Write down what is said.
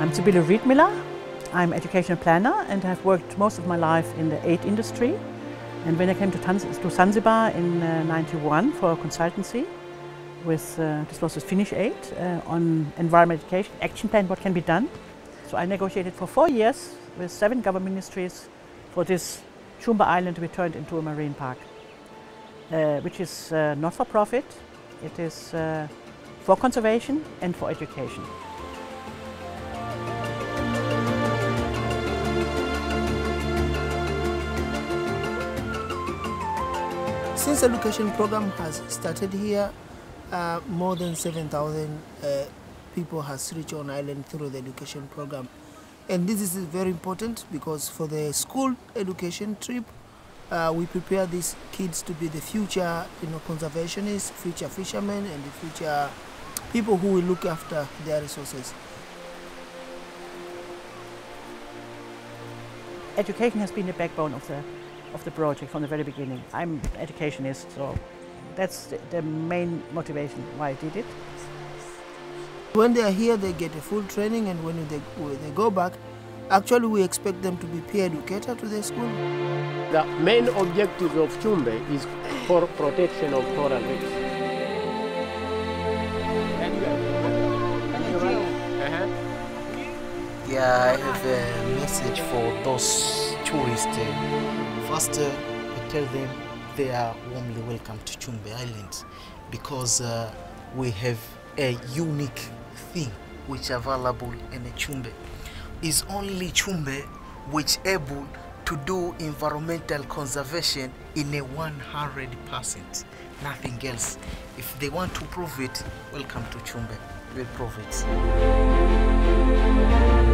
I'm Sibylle Riedmiller. I'm educational planner and have worked most of my life in the aid industry. And when I came to Zanzibar in '91 for a consultancy, with this was a Finnish aid on environment education, action plan, what can be done. So I negotiated for 4 years with 7 government ministries for this Chumbe Island to be turned into a marine park, which is not for profit. It is for conservation and for education. Since the education program has started here, more than 7,000 people has reached on island through the education program. And this is very important because for the school education trip, we prepare these kids to be the future conservationists, future fishermen, and the future people who will look after their resources. Education has been the backbone of the project from the very beginning. I'm an educationist, so that's the main motivation why I did it. When they are here, they get a full training, and when they go back, actually we expect them to be peer educator to their school. The main objective of Chumbe is for protection of coral reefs. Yeah, I have a message for those tourists. First, we tell them they are warmly welcome to Chumbe Island because we have a unique thing which available in Chumbe. Is only Chumbe which able to do environmental conservation in a 100%. Nothing else. If they want to prove it, welcome to Chumbe. We'll prove it.